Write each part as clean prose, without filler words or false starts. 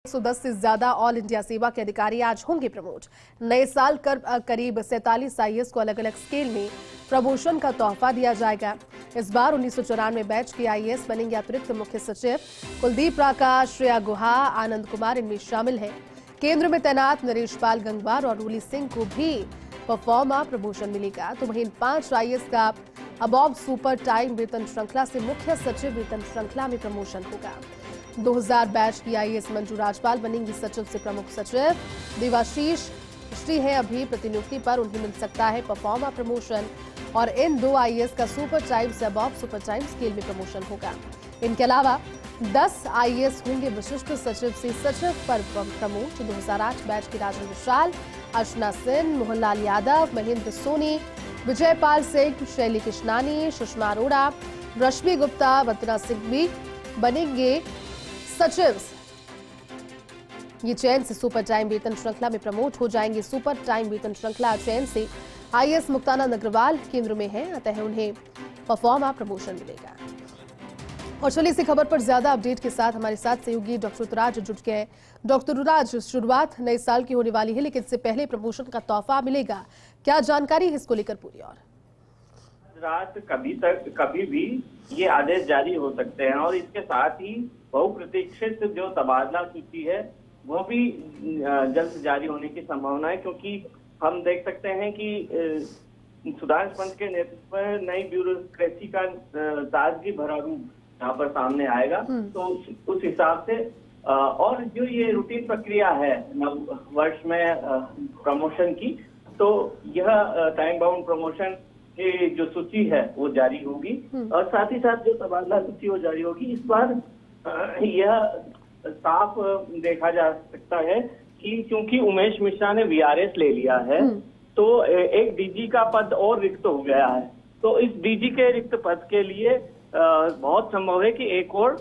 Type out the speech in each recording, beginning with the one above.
110 से ज्यादा all India सेवा के अधिकारी आज होंगे प्रमोट। नए साल कर करीब 47 आईएएस को अलग अलग स्केल में प्रमोशन का तोहफा दिया जाएगा। इस बार 1994 बैच के आईएएस बनेंगे अतिरिक्त मुख्य सचिव। कुलदीप प्रकाश, श्रेया गुहा, आनंद कुमार इनमें शामिल हैं। केंद्र में तैनात नरेश पाल गंगवार और रूली सिंह को भी परफॉर्मा प्रमोशन मिलेगा। तो वहीं 5 आईएएस का अबॉव सुपर टाइम वेतन श्रृंखला से मुख्य सचिव वेतन श्रृंखला में प्रमोशन होगा। 2000 बैच की आईएएस मंजू राजपाल बनेंगी सचिव से प्रमुख सचिव। देवाशीष श्री है अभी प्रतिनियुक्ति पर, उन्हें मिल सकता है परफॉर्मा प्रमोशन। और इन 2 आईएएस का सुपर टाइम से अबॉव सुपर टाइम स्केल में प्रमोशन होगा। इनके अलावा 10 आईएएस होंगे विशिष्ट सचिव से सचिव पर प्रमोट। 2008 बैच की राजेंद्र विशाल, अर्चना सिंह, मोहनलाल यादव, महेंद्र सोनी, विजयपाल सिंह, शैली कृष्णानी, सुषमा अरोड़ा, रश्मि गुप्ता, वंदना सिंह भी बनेंगे सचिव। ये चयन से सुपर टाइम वेतन श्रृंखला में प्रमोट हो जाएंगे। सुपर टाइम वेतन श्रृंखला चयन से आईएएस मुक्तानंद अग्रवाल केंद्र में हैं, अतः उन्हें परफॉर्मा प्रमोशन मिलेगा। और चलिए इसी खबर पर ज्यादा अपडेट के साथ हमारे साथ सहयोगी डॉक्टर ऋतुराज जुट गए। डॉक्टर ऋतुराज, शुरुआत नए साल की होने वाली है, लेकिन इससे पहले प्रमोशन का तोहफा मिलेगा, क्या जानकारी है इसको लेकर पूरी? और रात कभी भी ये आदेश जारी हो सकते हैं और इसके साथ ही बहुप्रतीक्षित जो तबादला सूची है वो भी जल्द जारी होने की संभावना है, क्योंकि हम देख सकते हैं कि सुधांशु पंत के नेतृत्व में नई ब्यूरोक्रेसी का ताजगी भरा रूप यहाँ पर सामने आएगा। तो उस हिसाब से और जो ये रूटीन प्रक्रिया है नव वर्ष में प्रमोशन की, तो यह टाइम बाउंड प्रमोशन की जो सूची है वो जारी होगी और साथ ही साथ जो तबादला सूची वो जारी होगी। इस बार यह साफ देखा जा सकता है कि क्योंकि उमेश मिश्रा ने वीआरएस ले लिया है, तो एक डीजी का पद और रिक्त हो गया है। तो इस डीजी के रिक्त पद के लिए बहुत संभव है कि एक और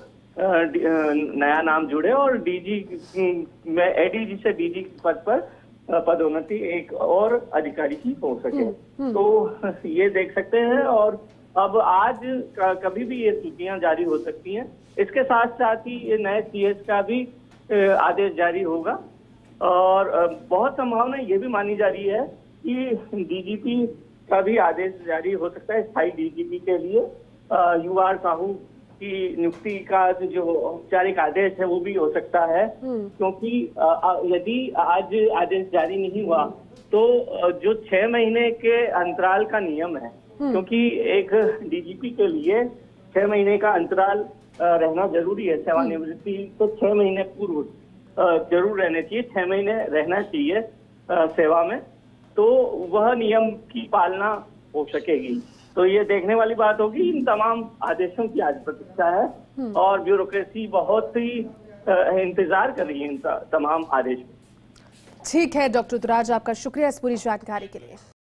नया नाम जुड़े और डीजी में एडीजी से डीजी पद पर पदोन्नति एक और अधिकारी की हो सके। तो ये देख सकते हैं और अब आज कभी भी ये सूचियां जारी हो सकती हैं। इसके साथ साथ ही नए सीएस का भी आदेश जारी होगा और बहुत संभावना ये भी मानी जा रही है कि डीजीपी का भी आदेश जारी हो सकता है। स्थायी डीजीपी के लिए यूआर साहू की नियुक्ति का जो औपचारिक आदेश है वो भी हो सकता है, क्योंकि यदि आज आदेश जारी नहीं हुआ तो जो 6 महीने के अंतराल का नियम है, क्योंकि एक डीजीपी के लिए 6 महीने का अंतराल रहना जरूरी है। सेवानिवृत्ति तो 6 महीने पूर्व जरूर रहने चाहिए, 6 महीने रहना चाहिए सेवा में, तो वह नियम की पालना हो सकेगी। तो ये देखने वाली बात होगी। इन तमाम आदेशों की आज प्रतीक्षा है और ब्यूरोक्रेसी बहुत ही इंतजार कर रही है इन तमाम आदेशों। ठीक है डॉक्टर ऋतुराज, आपका शुक्रिया इस पूरी जानकारी के लिए।